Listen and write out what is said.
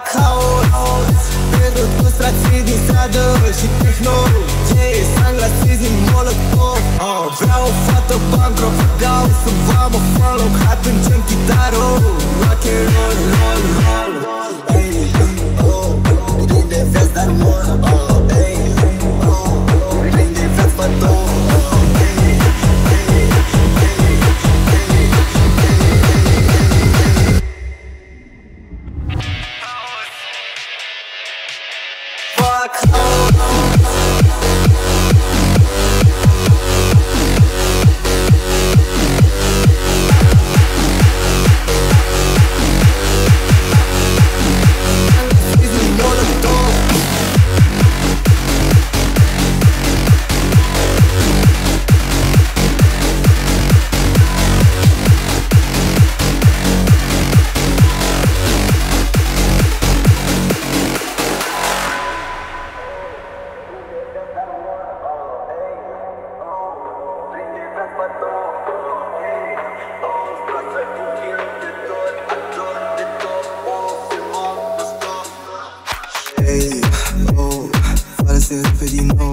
Fac haos pentru toți frații din stradă și techno. Sunglasses din Molotov. Vreau o fată bancro, vreau să vă mă follow. Hai plângem chitară, rock and roll, roll, roll. Hey, oh, prinde viață dar mor. Hey, oh, prinde viață fător. Hey, oh, fără să repet din nou.